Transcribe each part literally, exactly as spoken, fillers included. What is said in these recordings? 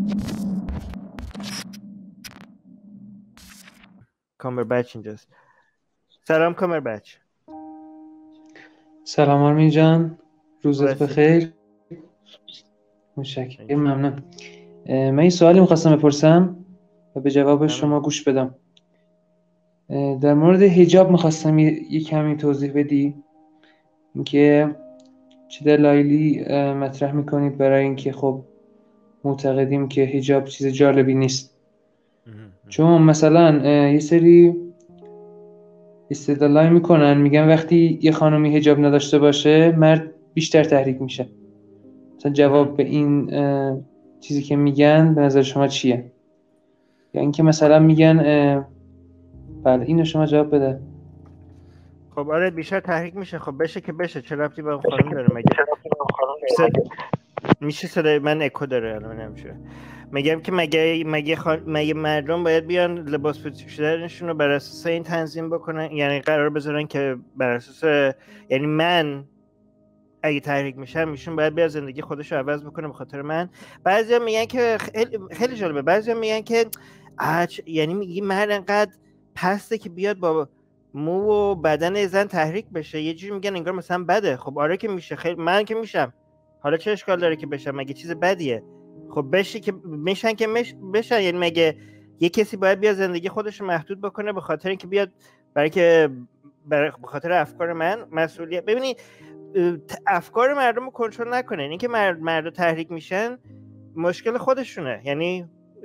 کامبربچ اینجاست. سلام کامبربچ. سلام آرمین جان، روزت واسه بخیر. متشکرم، ممنون. من این سوالی میخواستم بپرسم و به جواب شما گوش بدم. در مورد حجاب میخواستم یه کمی توضیح بدی، اینکه چه دلایلی مطرح میکنید برای اینکه خب معتقدیم که حجاب چیز جالبی نیست. چون مثلا یه سری استدلال میکنن، میگن وقتی یه خانمی حجاب نداشته باشه مرد بیشتر تحریک میشه. مثلا جواب به این چیزی که میگن به نظر شما چیه؟ یا اینکه مثلا میگن بله اینو شما جواب بده. خب آره بیشتر تحریک میشه. خب بشه که بشه، چه ربطی به اون خانم داره؟ مگه صد... میشه صدای من اکو داره الان نمیشه. میگم که مگه مگه خان... مگه مردم باید بیان لباس پوشیدنشون رو بر اساس این تنظیم بکنن؟ یعنی قرار بذارن که بر اساس، یعنی من اگه تحریک میشم ایشون باید بیاد زندگی خودش رو عوض بکنه به خاطر من؟ بعضیا میگن که خیلی خیلی جالبه، بعضیا میگن که اچ... یعنی میگی مرد انقدر پسته که بیاد با مو و بدن زن تحریک بشه. یه جوری میگن انگار مثلا بده. خب آره که میشه، خیلی من که میشم، حالا چه اشکال داره که بشم؟ مگه چیز بدیه؟ خب بشه که میشن که مش... بشن. یعنی مگه یه کسی باید بیاد زندگی خودش رو محدود بکنه به خاطر اینکه بیاد برای که برای به خاطر افکار من مسئولیت؟ ببینید افکار مردم رو کنترل نکنین. اینکه مرد مردا تحریک میشن مشکل خودشونه. یعنی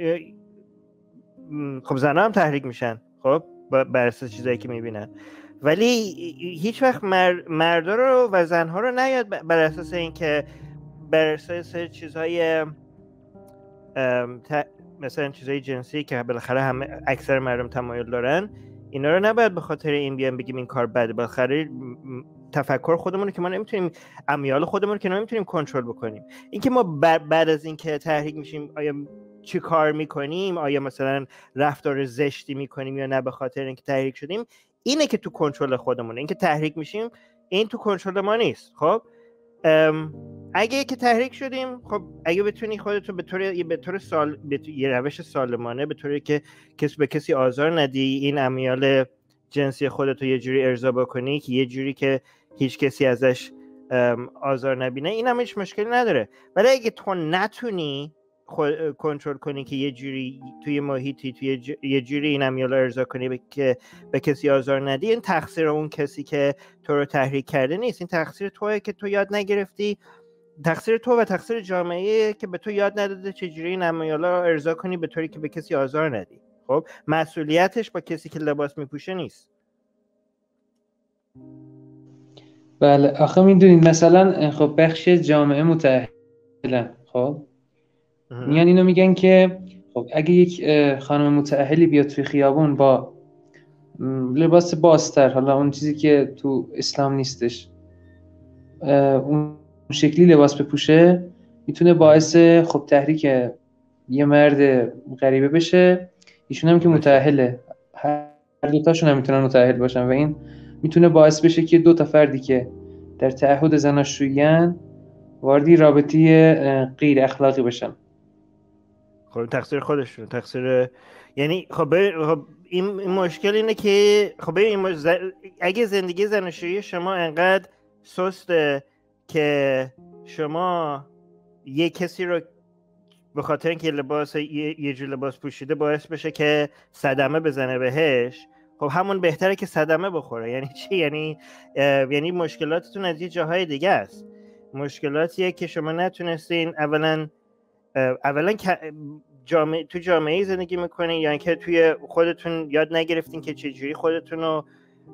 خب زنها هم تحریک میشن خب بر اساس چیزایی که میبینن، ولی هیچ وقت مر... مردا رو و زنها رو نیاد بر اساس اینکه بر اساس چیزهای ت... مثلا چیزهای جنسی که بالاخره همه اکثر مردم تمایل دارن، اینا رو نباید به خاطر این بیان بگیم این کار بده. بالاخره تفکر خودمون رو که ما نمیتونیم، امیال خودمون رو که نمیتونیم کنترل بکنیم. اینکه ما بعد از اینکه تحریک میشیم آیا چی کار میکنیم، آیا مثلا رفتار زشتی میکنیم یا نه به خاطر اینکه تحریک شدیم، اینه که تو کنترل خودمونه. اینکه تحریک میشیم این تو کنترل ما نیست. خب اگه که تحریک شدیم، خب اگه بتونی خودتو به طور به طور سال به طور... یه روش سالمانه، به طوری که کسی به کسی آزار ندی، این امیال جنسی خودتو یه جوری ارضا بکنی که یه جوری که هیچ کسی ازش آزار نبینه، این هم هیچ مشکلی نداره. ولی اگه تو نتونی کنترل کنی که یه جوری توی محیطی توی ج... یه جوری این امیال ارضا کنی به... که به کسی آزار ندی، این تقصیر اون کسی که تو رو تحریک کرده نیست. این تقصیر توئه که تو یاد نگرفتی، تقصیر تو و تقصیر جامعه که به تو یاد نداده چجوری این امیالا رو ارضا کنی به طوری که به کسی آزار ندی. خب مسئولیتش با کسی که لباس میپوشه نیست. بله آخه میدونید مثلا خب بخش جامعه متأهلن، خب میان اینو میگن که خب اگه یک خانم متأهلی بیاد توی خیابون با لباس بازتر، حالا اون چیزی که تو اسلام نیستش، اون شکلی لباس بپوشه، میتونه باعث خب تحریک یه مرد غریبه بشه. ایشون هم که متأهله، هر دوتاشون هم میتونن متأهل باشن و این میتونه باعث بشه که دو تا فردی که در تعهد زناشویی‌ان واردی رابطه غیر اخلاقی بشن. خب تقصیر خودشون، تقصیر یعنی خب, خب این مشکل اینه که خب این مز... اگه زندگی زناشویی شما انقدر سسته که شما یه کسی رو به خاطر اینکه لباس یه, یه جور لباس پوشیده باعث بشه که صدمه بزنه بهش، خب همون بهتره که صدمه بخوره. یعنی چی؟ یعنی یعنی مشکلاتتون از یه جاهای دیگه است. مشکلاتیه که شما نتونستین اولا اولا جامعه تو جامعه زندگی میکنین، یا اینکه توی خودتون یاد نگرفتین که چجوری خودتون رو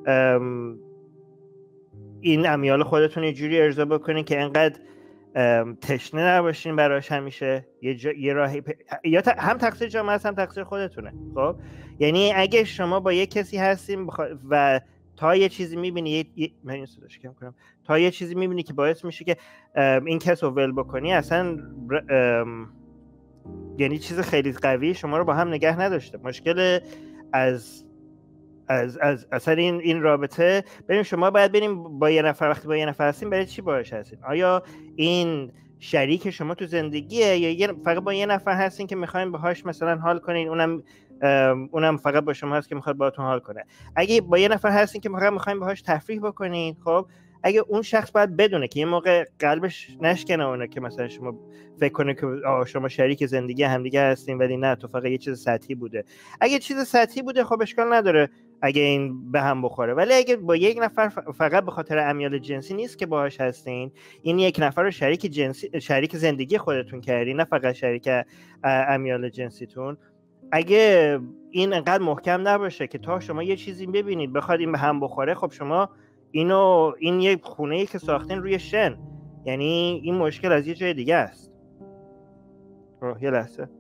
این امیال خودتون یه جوری ارضا بکنین که انقدر تشنه نباشین براش همیشه. یه, جا... یه راهی پ... یا ت... هم تقصیر جامعه است هم تقصیر خودتونه. خب یعنی اگه شما با یه کسی هستین بخ... و تا یه چیزی میبینی یه... یه... من این صداش کم کنم تا یه چیزی میبینی که باعث میشه که این کس رو ول بکنی، اصلا ام... یعنی چیز خیلی قوی شما رو با هم نگه نداشته. مشکل از از از اصلا این این رابطه. ببین شما باید بریم با یه نفر، وقتی با یه نفر هستین برای چی باهاش هستین؟ آیا این شریک شما تو زندگیه یا فقط با یه نفر هستین که میخواین باهاش مثلا حال کنین، اونم اونم فقط با شما هست که میخواد باهاتون حال کنه. اگه با یه نفر هستین که فقط میخواین باهاش تفریح بکنین، خب اگه اون شخص باید بدونه که یه موقع قلبش نشکنه اونه که مثلا شما فکر کنه که شما شریک زندگی همدیگه هستین ولی نه، تو فقط یه چیز سطحی بوده. اگه چیز سطحی بوده خب اشکال نداره اگه این به هم بخوره، ولی اگه با یک نفر فقط به خاطر امیال جنسی نیست که باهاش هستین، این یک نفر رو شریک جنسی شریک زندگی خودتون کردین، نه فقط شریک امیال جنسیتون، اگه این انقدر محکم نباشه که تا شما یه چیزی ببینید بخواد این به هم بخوره، خب شما اینو این یه خونه‌ای که ساختین روی شن، یعنی این مشکل از یه جای دیگه است. روح یه لحظه.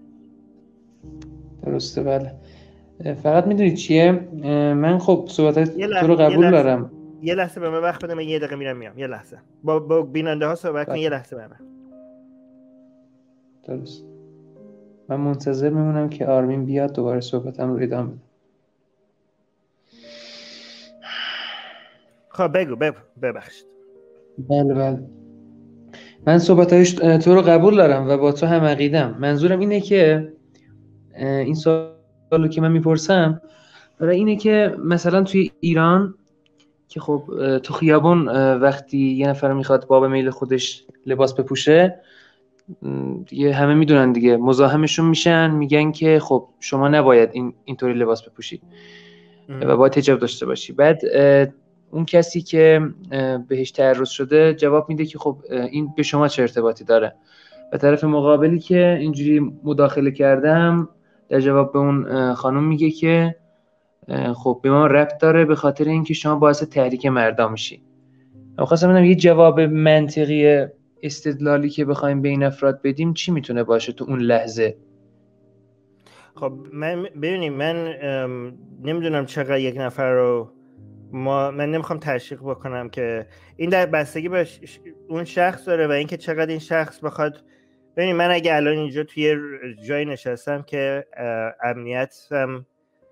درسته بله. فقط میدونید چیه، من خب صحبتات تو رو قبول یه دارم. یه لحظه به من وقت بده، من یه دقیقه میرم میام. یه لحظه با با بیننده ها صحبت کن. یه لحظه به من. درست. من منتظر میمونم که آرمین بیاد دوباره صحبتم رو ادامه بدم. خب بگو بگو ببخشید. بله بله. من صحبتایش تو رو قبول دارم و با تو هم عقیدم. منظورم اینه که این سوالو که من میپرسم برای اینه که مثلا توی ایران که خب تو خیابون وقتی یه نفر میخواد باب میل خودش لباس بپوشه، دیگه همه میدونن دیگه، مزاحمشون میشن، میگن که خب شما نباید این اینطوری لباس بپوشی و باید حجاب داشته باشی. بعد اون کسی که بهش تعرض شده جواب میده که خب این به شما چه ارتباطی داره، و طرف مقابلی که اینجوری مداخله کردم در جواب به اون خانم میگه که خب به ما ربط داره به خاطر اینکه شما باعث تحریک مردم میشی. من خواستم بدونم یه جواب منطقی استدلالی که بخوایم به این افراد بدیم چی میتونه باشه تو اون لحظه؟ خب من ببینیم، من نمیدونم چقدر یک نفر رو ما من نمیخوام تشویق بکنم که این در بستگی به اون شخص داره و اینکه چقدر این شخص بخواد. ببینید من اگه الان اینجا توی جای نشستم که امنیتم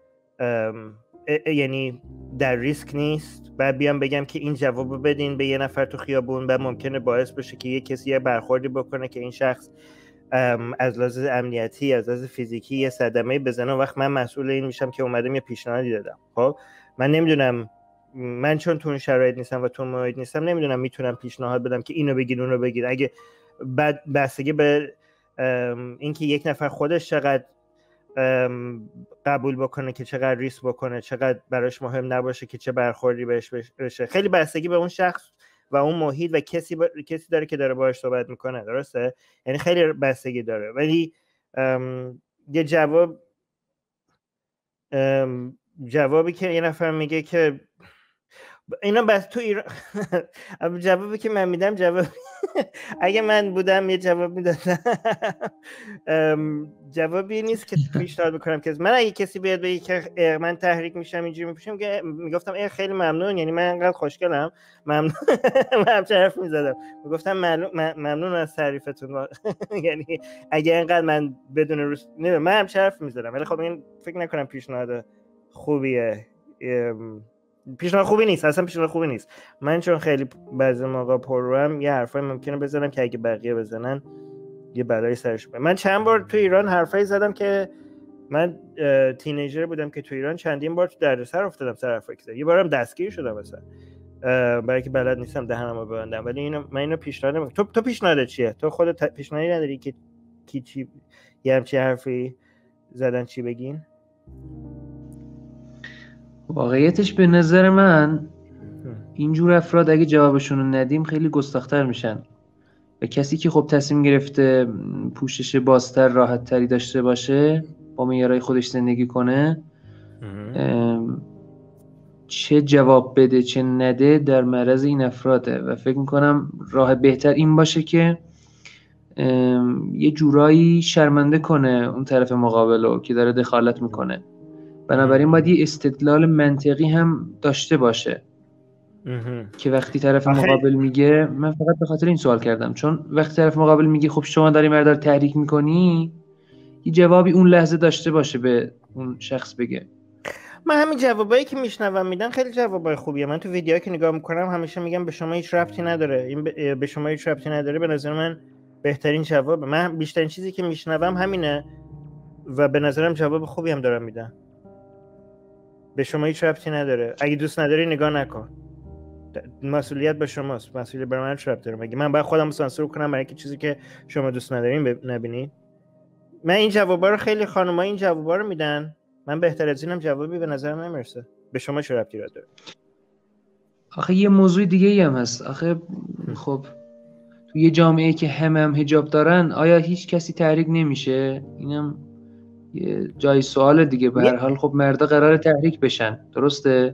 یعنی در ریسک نیست، بعد بیام بگم که این جوابو بدین به یه نفر تو خیابون، بعد ممکنه باعث بشه که یه کسی یه برخوردی بکنه که این شخص از لحاظ امنیتی از لحاظ فیزیکی یه صدمه بزنه، وقت من مسئول این میشم که اومدم یه پیشنهادی دادم. خب من نمیدونم، من چون تو اون شرایط نیستم و تو اون محیط نیستم نمیدونم میتونم پیشنهاد بدم که اینو بگید اونو بگید. اگه بعد بستگی به اینکه یک نفر خودش چقدر قبول بکنه که چقدر ریسک بکنه، چقدر براش مهم نباشه که چه برخوردی بهش بشه، خیلی بستگی به اون شخص و اون محیط و کسی با... کسی داره که داره باهاش صحبت میکنه. درسته؟ یعنی خیلی بستگی داره. ولی یه جواب جوابی که یه نفر میگه که اینا بس تو ایران جوابی که من میدم جواب اگه من بودم یه جواب میدادم جوابی نیست که پیشنهاد میکنم که من اگه کسی بیاد بگه که من تحریک میشم اینجوری میپوشم که میگفتم ای خیلی ممنون، یعنی من انقدر خوشگلم، ممنون من هم حرف میزدم میگفتم ممنون از تعریفتون یعنی اگه انقدر من بدون روز نه من هم حرف میزدم، ولی خب این فکر نکنم پیشنهاد خوبیه، پیشنهاد خوبی نیست، اصلا پیشنهاد خوبی نیست. من چون خیلی بعضی موقع پرروام یه حرفای ممکنه بزنم که اگه بقیه بزنن یه بلایی سرش بیاد. من چند بار تو ایران حرفایی زدم که من تینیجر بودم که تو ایران چندین بار تو دردسر افتادم سر حرفایی که زدم. یه بارم دستگیر شدم مثلا برای که بلد نیستم دهنمو ببندم. ولی اینو من اینو پیشنهاد نمیکنم. تو تو پیشنهاد چیه؟ تو خودت پیشنهادی نداری که کی چی یه همچین حرفی زدن چی بگین؟ واقعیتش به نظر من اینجور افراد اگه جوابشون رو ندیم خیلی گستاخ‌تر میشن و کسی که خب تصمیم گرفته پوشش بازتر راحت‌تری داشته باشه، با معیارهای خودش زندگی کنه، چه جواب بده چه نده در معرض این افراده و فکر میکنم راه بهتر این باشه که یه جورایی شرمنده کنه اون طرف مقابلو که داره دخالت میکنه. بنابراین باید یه استدلال منطقی هم داشته باشه که وقتی طرف مقابل میگه، من فقط به خاطر این سوال کردم، چون وقتی طرف مقابل میگه خب شما داری مرد رو تحریک میکنی، یه جوابی اون لحظه داشته باشه به اون شخص بگه. من همین جوابایی که میشنوم میدن خیلی جوابای خوبیه. من تو ویدیوهایی که نگاه میکنم همیشه میگم به شما هیچ ربطی نداره، این به شما هیچ ربطی نداره. به نظر من بهترین جوابه. من بیشترین چیزی که میشنوم همینه و به نظرم جواب خوبی هم دارم میدن. به شما هیچ ربطی نداره، اگه دوست نداری نگاه نکن، مسئولیت به شماست. مسئولیت به من چه ربطی داره؟ مگه من باید خودم سانسور کنم برای اینکه چیزی که شما دوست ندارین نبینید؟ من این جوابا رو خیلی خانم‌ها این جوابا رو میدن، من بهتر از اینم جوابی به نظرم نمیرسه. به شما چه ربطی داره؟ آخه یه موضوع دیگه ای هم هست. آخه خب تو یه جامعه که همه هم حجاب دارن آیا هیچ کسی تحریک نمیشه؟ اینم یه جای سوال دیگه. به هر حال خب مردا قراره تحریک بشن، درسته؟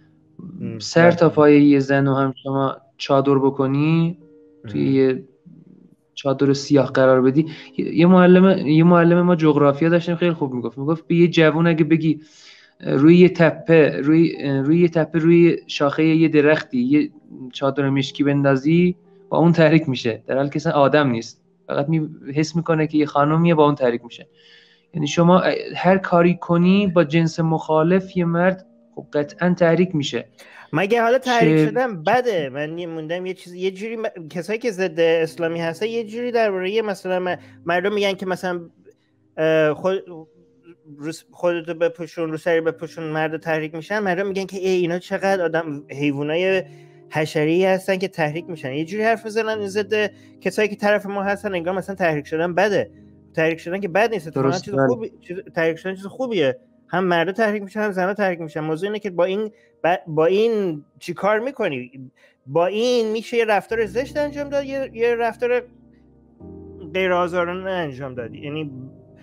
سر تا پای یه زن رو هم شما چادر بکنی، توی یه چادر سیاه قرار بدی. یه معلم یه معلم ما جغرافیا داشتیم خیلی خوب میگفت میگفت به یه جوون اگه بگی روی یه تپه روی روی یه تپه روی شاخه یه درختی یه چادر مشکی بندازی با اون تحریک میشه، در حالی که اصلا آدم نیست، فقط می حس میکنه که یه خانومیه با اون تحریک میشه. یعنی شما هر کاری کنی با جنس مخالف یه مرد خب قطعا تحریک میشه. مگه حالا تحریک چه... شدن بده؟ من موندم یه چیز یه جوری م... کسایی که ضد اسلامی هستن یه جوری درباره مثلا مردم میگن که مثلا خود خودتو بپوشون، رو سری بپوشون، مرد تحریک میشن. مردم میگن که ای اینا چقدر آدم حیوانای حشری هستن که تحریک میشن. یه جوری حرف میزنن ضد کسایی که طرف ما هستن انگار مثلا تحریک شدن بده. تحریک شدن که بد نیست، اتفاقا چیز خوبی، چیز تحریک شدن چیز خوبیه. هم مردا تحریک میشن هم زنا تحریک میشن. موضوع اینه که با این با این چی کار میکنی؟ با این میشه یه رفتار زشت انجام داد، یه, یه رفتار غیر آزارانه انجام دادی. یعنی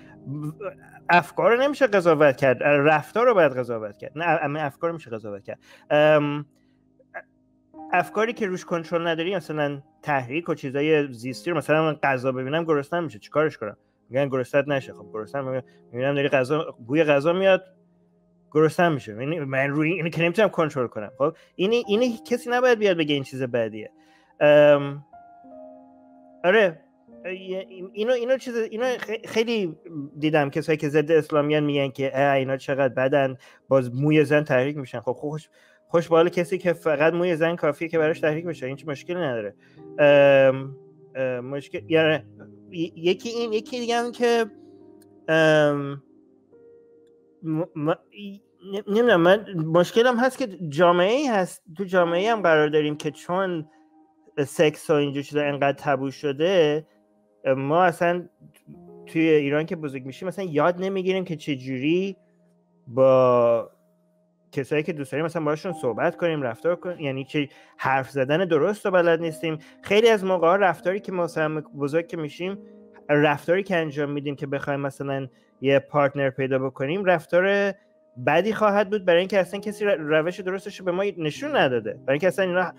افکار رو نمیشه قضاوت کرد، رفتار رو باید قضاوت کرد. نه اما افکار میشه قضاوت کرد. افکاری که روش کنترل نداری، مثلا تحریک و چیزای زیستی رو، مثلا من غذا ببینم گرسنه‌ام میشه، چیکارش کنم؟ میگن گرسنت نشه. خب گرسنه‌ام میبینم داری غذا، بوی غذا میاد، گرسنه‌ام میشه. یعنی من روی اینو که نمیتونم کنترل کنم. خب این این کسی نباید بیاد بگه این چیز بدیه. ام... آره اینو اینو چیز اینو خیلی دیدم کسایی که ضد اسلامیان میگن که اینا چقدر بدن، باز موی زن تحریک میشن. خب خوش خوش باحال کسی که فقط موی زن کافیه که براش تحریک بشه، این چه مشکلی نداره. ام... ام... مشکل یعنی یکی این یکی دیگه هم که ام... م... نمیدونم، من مشکلم هست که جامعه‌ای هست، تو جامعه‌ای هم قرار داریم که چون سکس و اینجور چیزا انقدر تابو شده، ما اصلا توی ایران که بزرگ میشیم مثلا یاد نمیگیریم که چه جوری با کسایی که دوست داریم مثلا باهاشون صحبت کنیم، رفتار کنیم. یعنی چه حرف زدن درست رو بلد نیستیم. خیلی از موقعا رفتاری که ما مثلا بزرگ که میشیم، رفتاری که انجام میدیم که بخوایم مثلا یه پارتنر پیدا بکنیم، رفتار بدی خواهد بود، برای اینکه اصلا کسی روش درستش رو به ما نشون نداده، برای اینکه اصلا اینا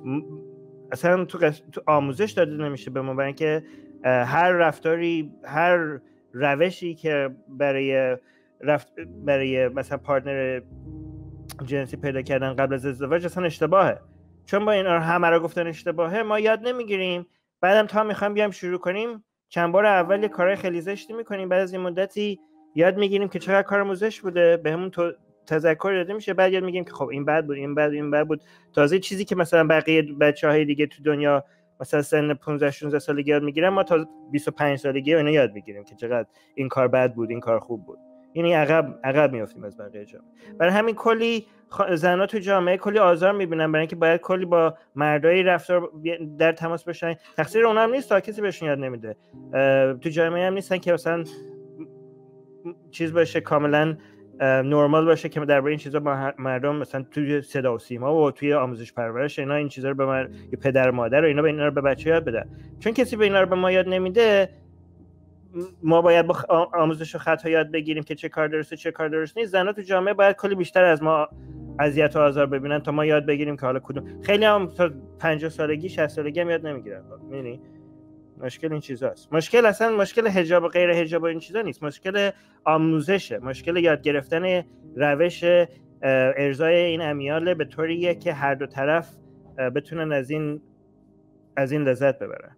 اصلا تو, قص... تو آموزش داده نمیشه به ما، برای اینکه هر رفتاری، هر روشی که برای رفت... برای مثلا پارتنر جنسی پیدا کردن قبل از ازدواج اصلا اشتباهه. چون با این همه رو گفتن اشتباهه، ما یاد نمیگیریم. بعدم تا میخوایم بیام شروع کنیم، چند بار اول یه کارهای خیلی زشتی میکنیم، بعد از این مدتی یاد میگیریم که چقدر کارمون زشت بوده، بهمون تو تذکر داده میشه، بعد یاد میگیم که خب این بد بود، این بد این بد بود. تازه چیزی که مثلا بقیه بچه‌های دیگه تو دنیا مثلا سن پانزده شانزده سالگی یاد میگیرن، ما تا بیست و پنج سالگی اینا یاد میگیریم که چقدر این کار بد بود، این کار خوب بود. یعنی عقب عقب میافتیم از بقیه جامعه. برای همین کلی خ... زنا تو جامعه کلی آزار میبینن، برای اینکه باید کلی با مردای رفتار در تماس باشن. تقصیر اونها هم نیست، تا کسی بهشون یاد نمیده. تو جامعه هم نیستن که مثلا چیز باشه کاملا نورمال باشه که درباره این چیزا با مردم مثلا توی صدا و سیما و توی آموزش پرورش اینا این چیزا رو به من پدر مادر و اینا به اینا رو به بچه یاد بدن. چون کسی به اینا رو به ما یاد نمیده، ما باید با آموزش و خطا یاد بگیریم که چه کار درسته چه کار درست نیست. زنا تو جامعه باید کلی بیشتر از ما اذیت و آزار ببینن تا ما یاد بگیریم که حالا کدوم. خیلی هم تا پنجاه سالگی شصت سالگی هم یاد نمیگیرن. می‌بینی مشکل این چیزاست. مشکل اصلا مشکل حجاب و غیر حجاب و این چیزا نیست، مشکل آموزشه، مشکل یاد گرفتن روش ارضای این امیال به طوریه که هر دو طرف بتونن از این از این لذت ببرن.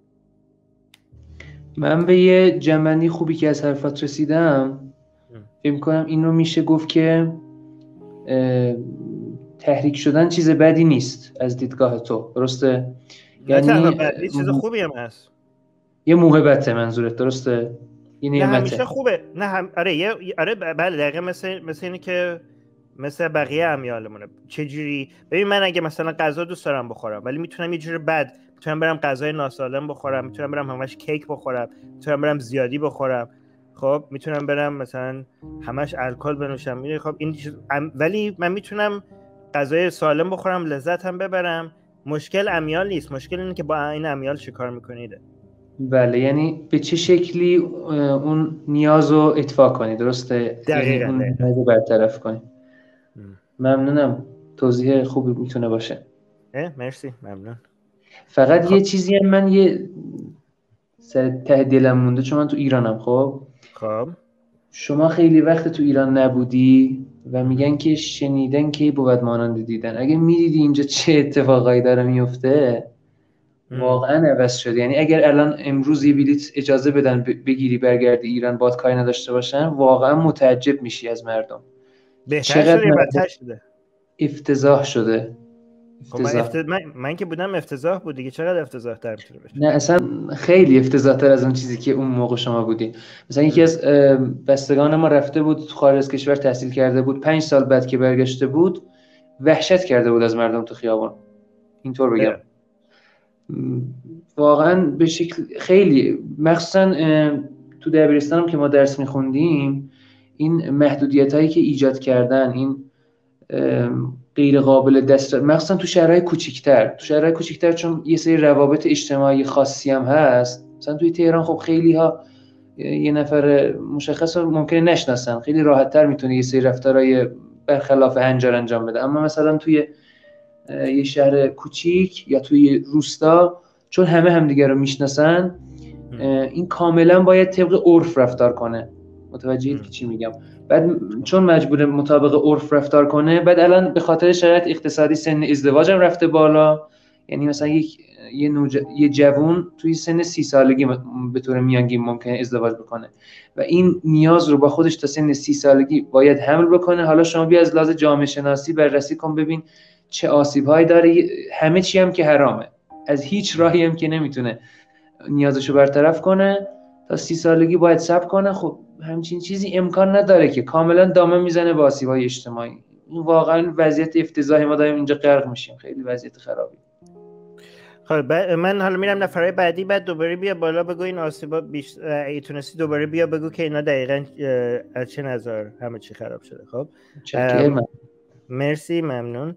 من به یه جنبندی خوبی که از حرفات رسیدم فکر می‌کنم این رو میشه گفت که تحریک شدن چیز بدی نیست از دیدگاه تو، درسته؟ یعنی بدی چیز خوبی هم هست. یه موهبته منظورت، درسته؟ یه نه همیشه خوبه. نه هم... آره یه آره بله دقیقاً مثل مثل اینه که مثل بقیه امیالمونه. چجوری؟ ببین من اگه مثلا غذا دوست دارم بخورم ولی میتونم یه جور بد، میتونم برم غذای ناسالم بخورم، میتونم برم همش کیک بخورم، میتونم برم زیادی بخورم، خب میتونم برم مثلا همش الکل بنوشم. میدونی خب این چیز ام... ولی من میتونم غذای سالم بخورم، لذت هم ببرم. مشکل امیال نیست، مشکل اینه که با این امیال چیکار میکنید. بله، یعنی به چه شکلی اون نیاز رو اطفا کنی، درسته؟ یعنی اون نیاز رو برطرف کنی. ممنونم، توضیح خوبی میتونه باشه. مرسی، ممنون. فقط خب. یه چیزی هم من یه سر ته دلم مونده، چون من تو ایرانم. خب خب شما خیلی وقت تو ایران نبودی و میگن که شنیدن که بود مانند دیدن. اگه میدیدی اینجا چه اتفاقایی داره میفته واقعا عوض شد. یعنی اگر الان امروز یه بلیط اجازه بدن بگیری برگردی ایران باد کاری نداشته باشن، واقعا متعجب میشی از مردم. بهتر شده یا بدتر شده؟ افتضاح شده. افتضاح. من, افت... من... من که بودم افتضاح بود دیگه. چقدر افتضاح تر میتونه بشه؟ نه اصلا خیلی افتضاح تر از اون چیزی که اون موقع شما بودی. مثلا یکی از بستگان ما رفته بود خارج از کشور تحصیل کرده بود، پنج سال بعد که برگشته بود وحشت کرده بود از مردم تو خیابان. اینطور بگم اه. واقعا به شکل خیلی، مخصوصا تو دبیرستانم که ما درس میخوندیم، این محدودیت هایی که ایجاد کردن، این غیر قابل دست، مخصوصا تو شهرهای کوچیک‌تر تو شهرهای کوچیک‌تر چون یه سری روابط اجتماعی خاصی هم هست. مثلا توی تهران خب خیلی ها یه نفر مشخص رو ممکنه نشناسن، خیلی راحت‌تر میتونه یه سری رفتارهای برخلاف هنجار انجام بده. اما مثلا توی یه شهر کوچیک یا توی روستا چون همه همدیگه رو میشناسن، این کاملا باید طبق عرف رفتار کنه. متوجهید که چی میگم؟ بعد چون مجبور مطابق عرف رفتار کنه، بعد الان به خاطر شرایط اقتصادی سن ازدواج هم رفته بالا. یعنی مثلا یک یه, نوج... یه جوون توی سن سی سالگی به طور میانگین ممکنه ازدواج بکنه و این نیاز رو با خودش تا سن سی سالگی باید حمل بکنه. حالا شما بیا از لحاظ جامعه شناسی بررسی کن ببین چه آسیب‌هایی داره. همه چی هم که حرامه، از هیچ راهی هم که نمیتونه نیازشو برطرف کنه. تا سی سالگی باید صبر کنه. خب همچین چیزی امکان نداره که کاملا دامن میزنه با آسیب‌های اجتماعی. این واقعا وضعیت افتضاحی، ما داریم اینجا غرق میشیم، خیلی وضعیت خرابی. خب من حالا میرم نفرای بعدی، بعد دوباره بیا بالا بگو این آسیبا بیش ای تونستی دوباره بیا بگو که اینا دقیقاً از چه نظر همه چی خراب شده. خب چکرم. مرسی، ممنون.